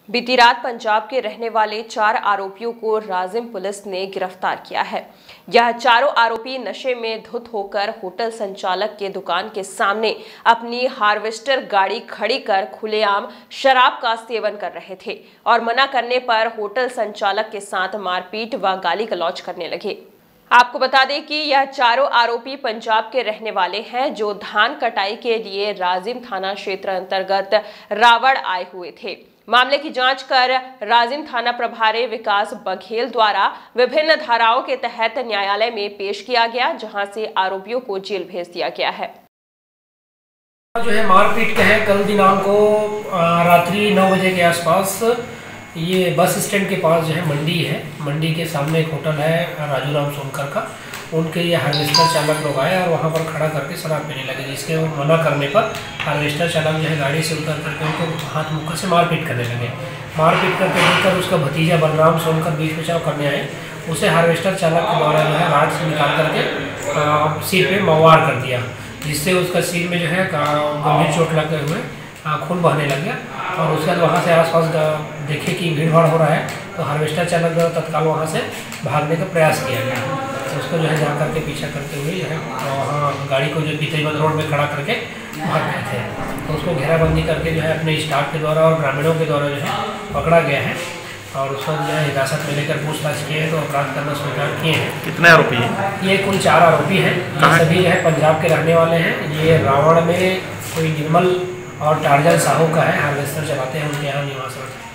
बीती रात पंजाब के रहने वाले 4 आरोपियों को राजिम पुलिस ने गिरफ्तार किया है। यह चारों आरोपी नशे में धुत होकर होटल संचालक के दुकान के सामने अपनी हार्वेस्टर गाड़ी खड़ी कर खुलेआम शराब का सेवन कर रहे थे और मना करने पर होटल संचालक के साथ मारपीट व गाली गलौज करने लगे। आपको बता दें कि यह चारों आरोपी पंजाब के रहने वाले हैं जो धान कटाई के लिए राजिम थाना क्षेत्र अंतर्गत रावड़ आए हुए थे। मामले की जांच कर राजिम थाना प्रभारी विकास बघेल द्वारा विभिन्न धाराओं के तहत न्यायालय में पेश किया गया, जहां से आरोपियों को जेल भेज दिया गया है। जो है मारपीट का है। कल दिनांक को रात्रि 9 बजे के आसपास ये बस स्टैंड के पास जो है मंडी के सामने एक होटल है राजू राम सोनकर का, उनके ये हार्वेस्टर चालक लोग आए और वहाँ पर खड़ा करके शराब पीने लगे, जिसके मना करने पर हार्वेस्टर चालक जो है गाड़ी से उतर करके उनको हाथ मुक्का से मारपीट करने लगे। मारपीट करके देखकर उसका भतीजा बलराम सोनकर बीच बचाव करने आए, उसे हार्वेस्टर चालक के द्वारा जो है राड से निकाल करके सिर पे मवार कर दिया, जिससे उसका सिर में जो है गंभीर चोट लगे हुए खून बहने लग गया। और उसके बाद वहाँ से आसपास देखे कि भीड़ भाड़ हो रहा है, तो हार्वेस्टर चालक द्वारा तत्काल वहाँ से भागने का प्रयास किया गया। तो उसको जो है जा करके पीछा करते हुए जो है वहाँ गाड़ी को जो बीतेबंद रोड में खड़ा करके भाग गए थे। तो उसको घेराबंदी करके जो है अपने स्टाफ के द्वारा और ग्रामीणों के द्वारा जो है पकड़ा गया है और उसको जो है हिरासत में लेकर पूछताछ किए हैं, तो अपराध करना स्वीकार किए हैं। कितने आरोपी हैं? ये कुल 4 आरोपी हैं। ये सभी जो है पंजाब के रहने वाले हैं। ये रावण में कोई निर्मल और टार्जन साहू का है, हार्वेस्टर चलाते हैं, उनके यहाँ निवास है।